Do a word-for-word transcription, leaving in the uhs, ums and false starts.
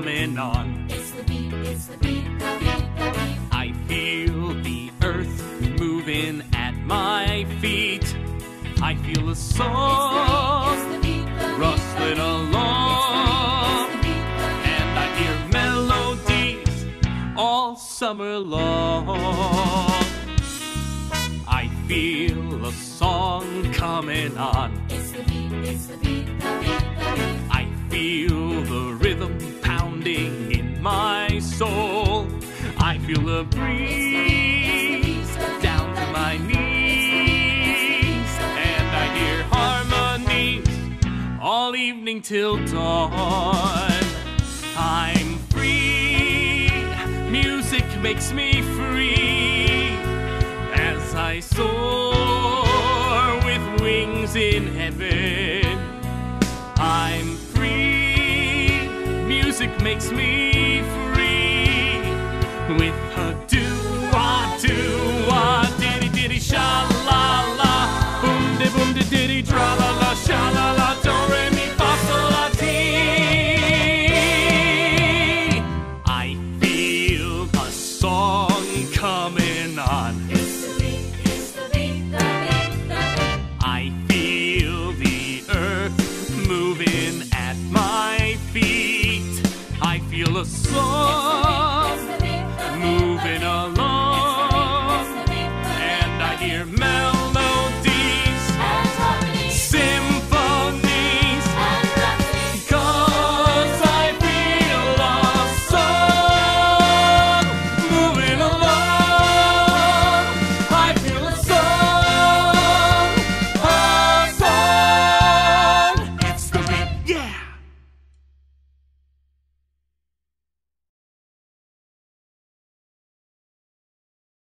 coming on. It's the beat, it's the beat, the beat, the beat. I feel the earth moving at my feet. I feel a song It's the beat, the beat, rustling along, it's the beat, the beat. and I hear melodies all summer long. I feel a song coming on. It's the beat, it's the beat, the beat, the beat. I feel the rhythm pounding in my soul. I feel the breeze down to my knees, and I hear harmonies all evening till dawn. I'm free, music makes me free, as I soar with wings in heaven. I'm free, music makes me free, with